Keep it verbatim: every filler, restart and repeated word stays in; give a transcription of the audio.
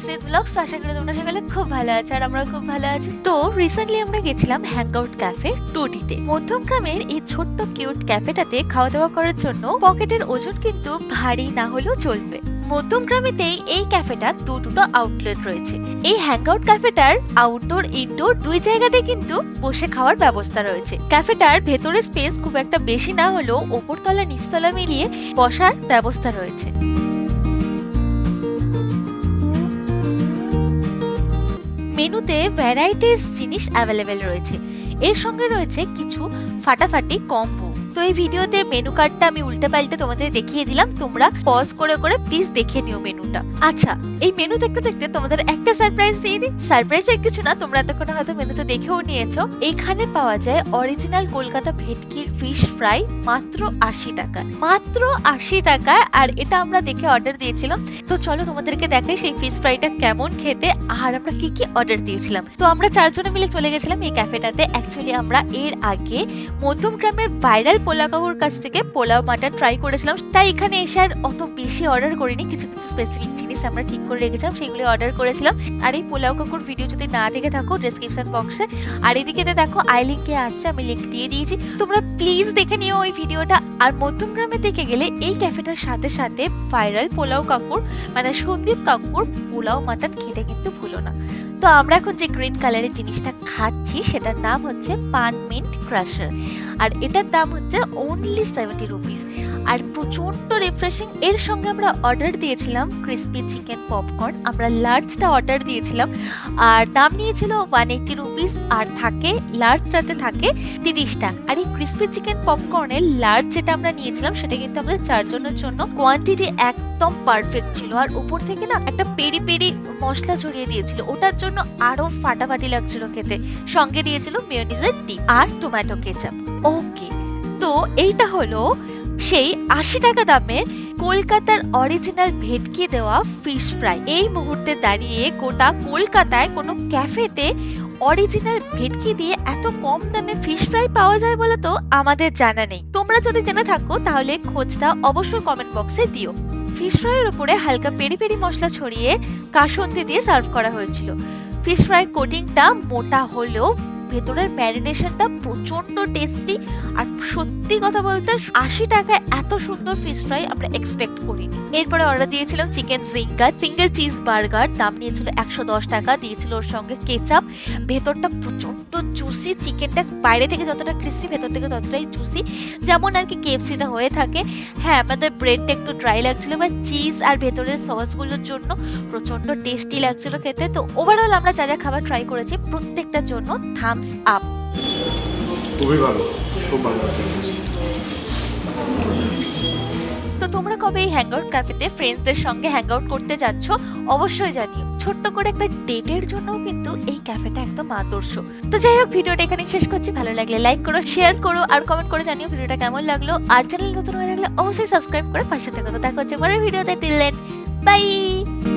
Smith blogs. তো আশা করি তোমরা সকলে খুব ভালো আছো আর আমরা খুব ভালো আছি। তো রিসেন্টলি আমরা গেছিলাম হ্যাংআউট ক্যাফে টুটিতে। মধ্যমগ্রামের এই ছোট্ট কিউট ক্যাফেটাতে খাওয়া দাওয়া করার জন্য পকেটের ওজন কিন্তু ভারী না হলেও চলবে। মধ্যমগ্রামেতেই এই ক্যাফেটার দু দুটো আউটলেট রয়েছে। এই হ্যাংআউট ক্যাফেটার আউটডোর ইনডোর দুই জায়গাতে কিন্তু বসে খাওয়ার ব্যবস্থা রয়েছে। ক্যাফেটার ভেতরে স্পেস খুব একটা বেশি না হলেও ওপরতলা নিচতলা মিলিয়ে বসার ব্যবস্থা রয়েছে। মেনুতে ভ্যারাইটিস জিনিস অ্যাভেলেবেল রয়েছে। এর সঙ্গে রয়েছে কিছু ফাটাফাটি কম্বো। তো এই ভিডিওতে মেনু কার্ডটা আমি উল্টে পাল্টে তোমাদের দেখিয়ে দিলাম, তোমরা পজ করে করে প্লিজ দেখে নিও মেনুটা। আচ্ছা, এই মেনু দেখতে দেখতে তোমাদের একটা সারপ্রাইজ দিয়ে দিই। সারপ্রাইজ এর কিছু না, তোমরা এতক্ষণে হয়তো মেনুটা দেখেও নিয়েছো। এইখানে পাওয়া যায় অরিজিনাল কলকাতা ভেটকির ফিশ ফ্রাই মাত্র আশি টাকা, মাত্র আশি টাকা। আর এটা আমরা দেখে অর্ডার দিয়েছিলাম। তো চলো তোমাদেরকে দেখাই সেই ফিশ ফ্রাইটা কেমন খেতে আর আমরা কি কি অর্ডার দিয়েছিলাম। তো আমরা চারজনে মিলে চলে গেছিলাম এই ক্যাফেটাতে। অ্যাকচুয়ালি আমরা এর আগে মধ্যমগ্রামের ভাইরাল পোলাও কাকুর কাছ থেকে পোলাও মাটন ট্রাই করেছিলাম, তাই এখানে এসে আর অত বেশি অর্ডার করিনি। কিছু কিছু স্পেসিফিক জিনিস আমরা ঠিক করে রেখেছিলাম, সেগুলো অর্ডার করেছিলাম। আর এই পোলাও কাকুর ভিডিও যদি না দেখে থাকো ডেসক্রিপশন বক্সে আর এদিকে দেখো আই লিঙ্কে আসছে, আমি লিঙ্ক দিয়ে দিয়েছি, তোমরা প্লিজ দেখে নিও ওই ভিডিওটা। আর মধ্যমগ্রামে থেকে গেলে এই ক্যাফেটার সাথে সাথে ভাইরাল পোলাও কাকুর মানে সন্দীপ কাকুর পোলাও মাটন খেতে কিন্তু ভুলো না। তো আমরা এখন যে গ্রিন কালারের জিনিসটা খাচ্ছি সেটার নাম হচ্ছে পান মিন্ট ক্রাশার, আর এটার দাম হচ্ছে অনলি সেভেন্টি রুপিস আর প্রচন্ড রিফ্রেশিং। এর সঙ্গে আমরা অর্ডার দিয়েছিলাম ক্রিসপি চিকেন পপকর্ন, আমরা লার্জটা অর্ডার দিয়েছিলাম আর দাম নিয়েছিল ওয়ান এইটি রুপিস আর থাকে লার্জটাতে থাকে তিরিশটা। আর এই ক্রিসপি চিকেন পপকর্নের লার্জ যেটা আমরা নিয়েছিলাম সেটা কিন্তু আমাদের চারজনের জন্য কোয়ান্টিটি একদম পারফেক্ট ছিল। আর উপর থেকে না একটা পেরি পেরি মশলা ছড়িয়ে দিয়েছিল, ওটার জন্য আরো ফাটাফাটি লাগছিল খেতে। সঙ্গে দিয়েছিল মেয়োনিজের ডিপ আর টমেটো কেচাপ। ওকে, তো এইটা হলো সেই আশি টাকা দামের কলকাতার অরিজিনাল ভেটকি দেওয়া ফিশ ফ্রাই। এই মুহূর্তে দাঁড়িয়ে গোটা কলকাতায় কোনো ক্যাফেতে অরিজিনাল ভেটকি দিয়ে এত কম দামে ফিশ ফ্রাই পাওয়া যায় বলে তো আমাদের জানা নেই। তোমরা যদি জেনে থাকো তাহলে খোঁজটা অবশ্যই কমেন্ট বক্সে দিও। ফিশ ফ্রাইয়ের উপরে হালকা পেরি পেরি মশলা ছড়িয়ে কাসুন্দি দিয়ে সার্ভ করা হয়েছিল। ফিশ ফ্রাই কোটিংটা মোটা হলেও ভেতরের ম্যারিনেশনটা প্রচন্ড টেস্টি। আর সত্যি কথা বলতে আশি টাকায় এত সুন্দর ফিশ ফ্রাই আমরা এক্সপেক্ট করিনি। এরপরে অর্ডার দিয়েছিলাম chicken zinger single cheese burger, দাম নিয়েছিল একশো দশ টাকা, দিয়েছিল ওর সঙ্গে কেচাপ। ভেতরটা প্রচন্ড জুসি, চিকেনটা বাইরে থেকে যতটা ক্রিস্পি ভেতর থেকে ততটাই জুসি, যেমন আর কি কেএফসিতে হয়ে থাকে। হ্যাঁ, আমাদের ব্রেডটা একটু ড্রাই লাগছিল বা চিজ আর ভেতরের সসগুলোর জন্য প্রচন্ড টেস্টি লাগছিল খেতে। তো ওভারঅল আমরা যা যা খাবার ট্রাই করেছি প্রত্যেকটার জন্য থামস আপ। খুবই ভালো, খুব ভালো। তো তোমরা কবে এই হ্যাংআউট ক্যাফেতে ফ্রেন্ডসদের সঙ্গে হ্যাংআউট করতে যাচ্ছ অবশ্যই জানিও। ছোট্ট করে একটা ডেটের জন্য কিন্তু এই ক্যাফেটা একদম আদর্শ। তো যাই হোক, ভিডিওটা এখানে শেষ করছি। ভালো লাগলে লাইক করো, শেয়ার করো আর কমেন্ট করে জানিও ভিডিওটা কেমন লাগলো। আর চ্যানেল নতুন হয়ে থাকলে অবশ্যই সাবস্ক্রাইব করে পাশে থেকো। তো দেখা হচ্ছে পরের ভিডিওতে। Till then, by.